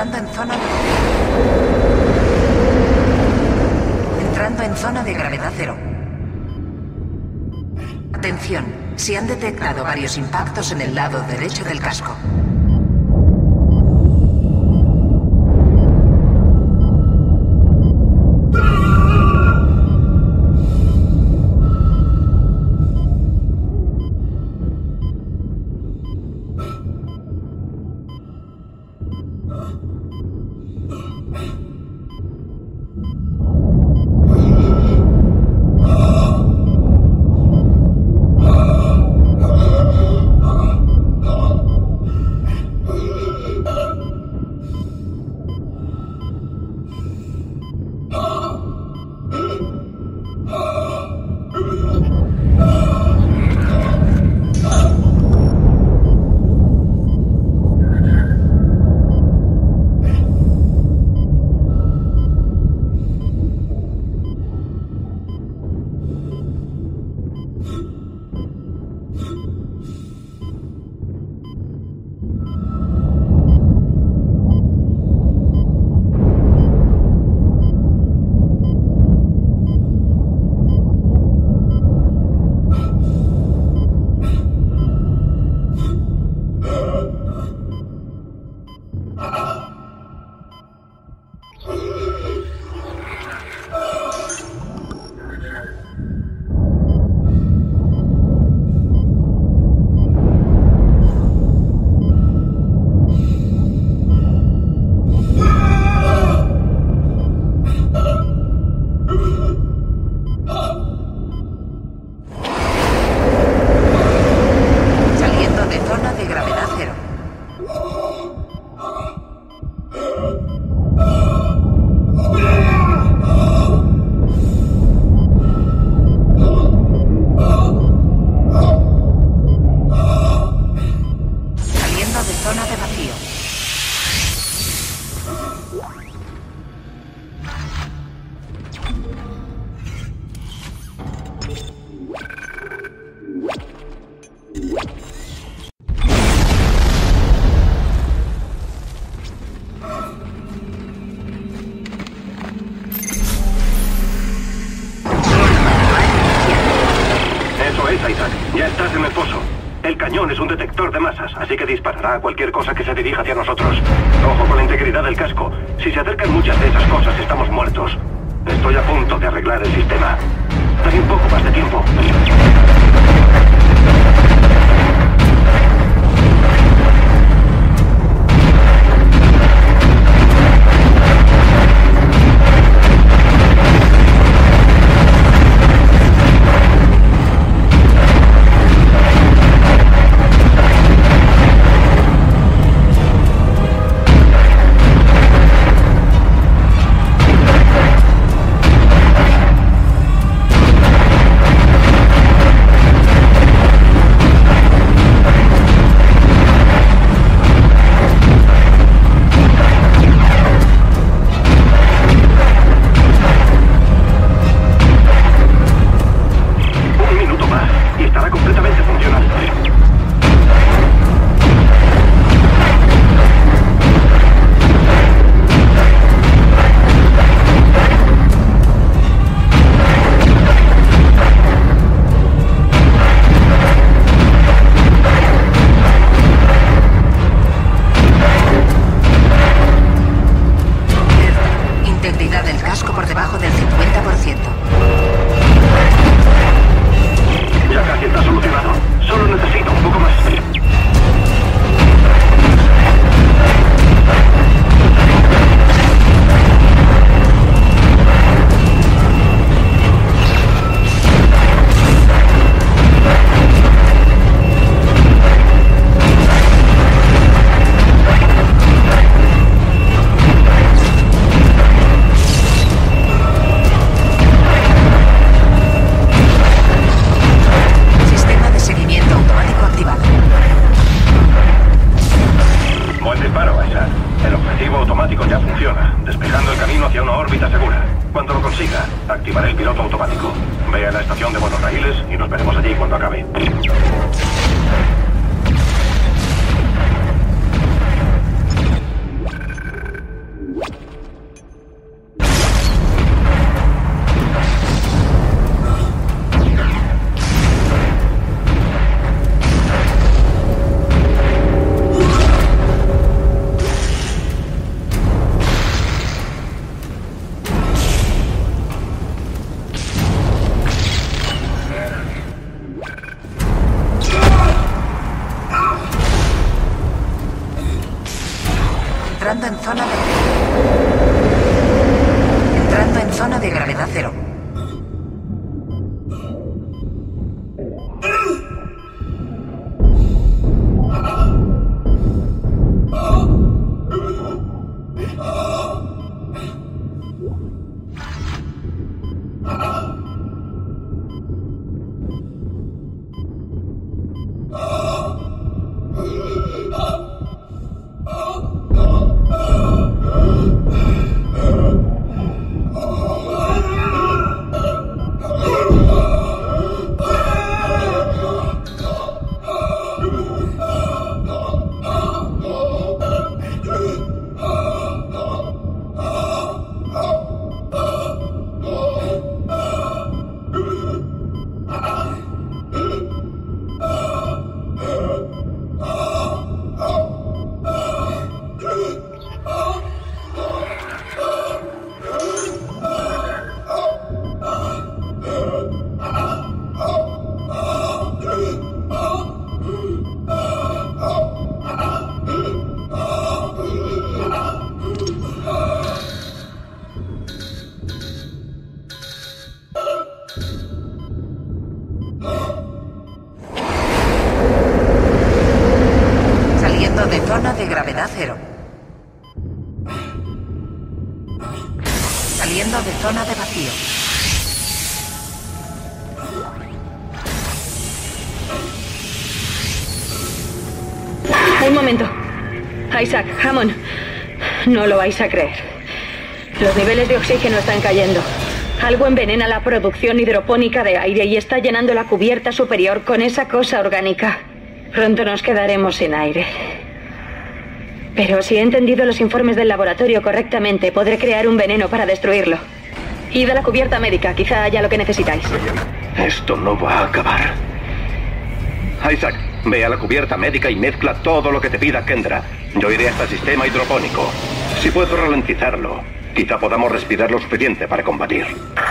Entrando en zona de gravedad cero. Atención, se han detectado varios impactos en el lado derecho del casco. Ya estás en el pozo. El cañón es un detector de masas, así que disparará a cualquier cosa que se dirija hacia nosotros. Ojo con la integridad del casco. Si se acercan muchas de esas cosas, estamos muertos. Estoy a punto de arreglar el sistema. Dame un poco más de tiempo. Activaré el piloto automático. Ve a la estación de monorraíles y nos veremos allí cuando acabe. gravedad cero. De zona de gravedad cero. Saliendo de zona de vacío. Un momento. Isaac, Hammond. No lo vais a creer. Los niveles de oxígeno están cayendo. Algo envenena la producción hidropónica de aire y está llenando la cubierta superior con esa cosa orgánica. Pronto nos quedaremos sin aire. Pero si he entendido los informes del laboratorio correctamente, podré crear un veneno para destruirlo. Id a la cubierta médica, quizá haya lo que necesitáis. Esto no va a acabar. Isaac, ve a la cubierta médica y mezcla todo lo que te pida Kendra. Yo iré hasta el sistema hidropónico. Si puedo ralentizarlo, quizá podamos respirar lo suficiente para combatir.